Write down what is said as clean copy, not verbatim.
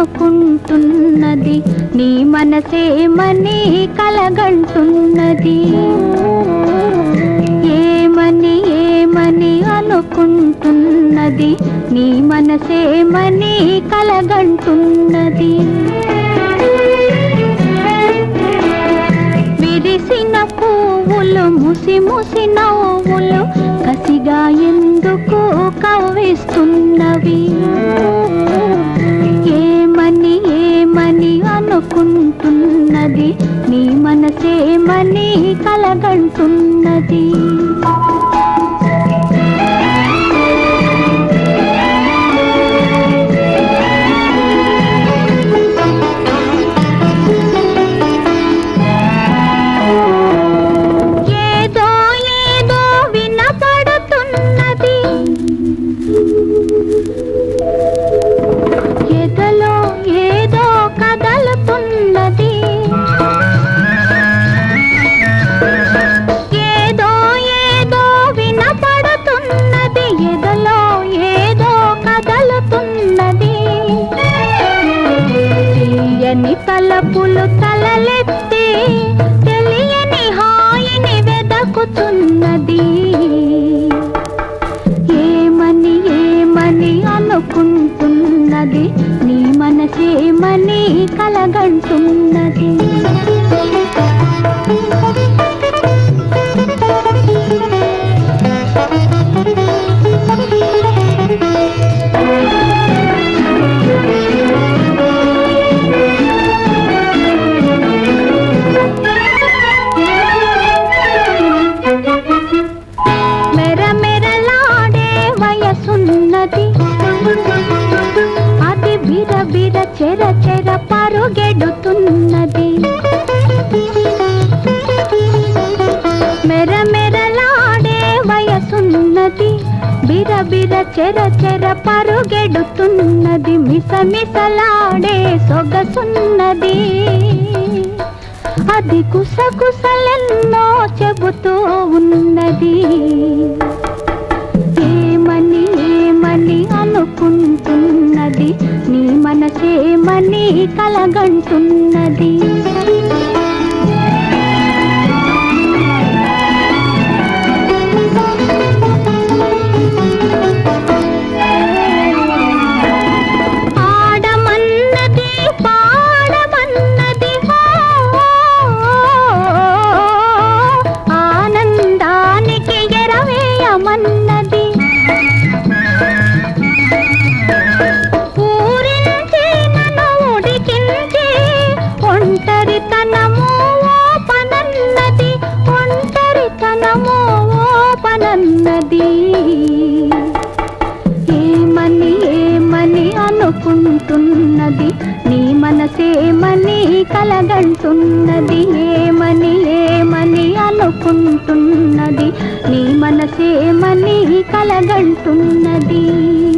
అనుకుంటున్నది నీ మనసేమని కలగంటున్నది ఏమని ఏమని అనుకుంటున్నది నీ మనసేమని కలగంటున్నది విరిసిన పువ్వులు ముసి ముసి నవ్వులు కసిగా ఎందుకు కవ్విస్తున్నవి ఏమని ఏమని అనుకుంటున్నది నీ మనసేమని కలగంటున్నది ఎదలో ఏదో కదలుతున్నది ఏదో ఏదో వినపడుతున్నది ఎదలో ఏదో కదలుతున్నది తీయని తలపులు తలలెత్తి తెలియని హాయిని వెదకుతున్నది ఏమని ఏమని అనుకుంటున్నది నీ మనసేమని కలగంటున్నది మెరమెరలాడే వయసున్నది అది బిరబిర చెర చెర పరుగెడుతున్నది మెరమెరలాడే వయసున్నది బిరబిర చెర చెర పరుగెడుతున్నది మిసమిసలాడే సొగసున్నది అది కుసకుసలెన్నో చెబుతూ ఉన్నది ఏమని ఏమని అనుకుంటున్నది నీ మనసేమని కలగంటున్నది ఆడమన్నది పాడమన్నది ఆనందానికి ఎరవేయమన్నది ఊరించి నన్ను ఉడికించి ఒంటరితనము ఓపనన్నది ఒంటరితనము ఓపనన్నది ఏమని ఏమని అనుకుంటున్నది నీ మనసేమని కలగంటున్నది ఏమని ఏమని అనుకుంటున్నది నీ మనసేమని కలగంటున్నది